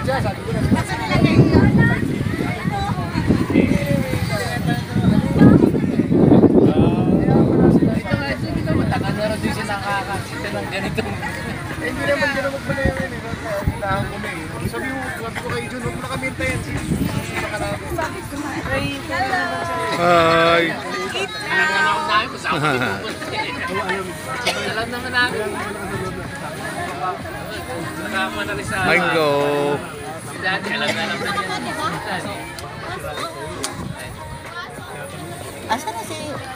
Nakakakita ng ganito. Hindi naman ganun magpanayamin eh. Kailangan ko na eh. Sabi ko kay Jun, huwag mo na kami hintayin. Hi! Nanganakot namin, masama ko alam naman namin. Nakama na rin sa... Mango! Si Daddy, alam na niya. Asa na si...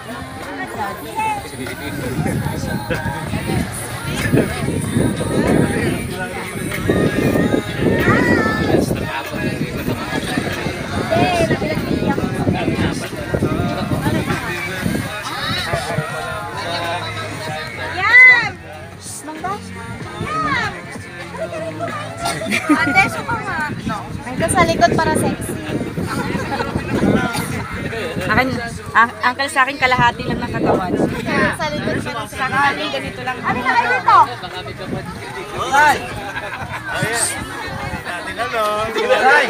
Ate, suka nga. Ito sa likod para sexy. Uncle sa akin kalahati lang ng katawan. Sa likod para Sa kami, ganito lang. Ano na kayo dito? Ay! Natin ano? Ay!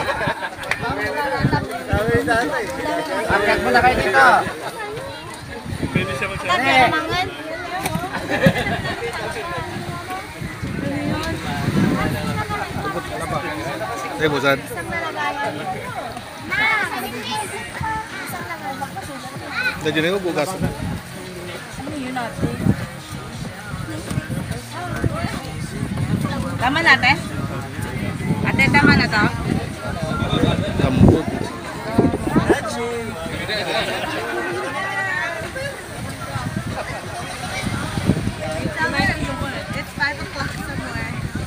Sabi ni tatay. Angkat mo na kayo dito. Pwede siya magsabi. Ate, mangan. Ay, busan. Isang nalagayan. Na! Isang nalagayan. Nandiyan na yung bugas. Ano yun natin? Tama natin? Ate, tama na to? Tambot. It's 5 o'clock somewhere.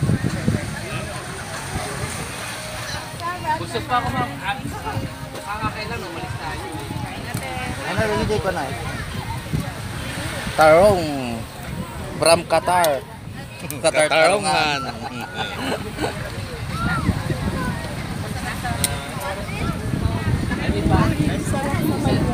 Gusto pa ako kakakailan, umalis tayo. Ano nalagay ko na eh? Tarong. From Qatar. Qatar Tarungan. Ano ba?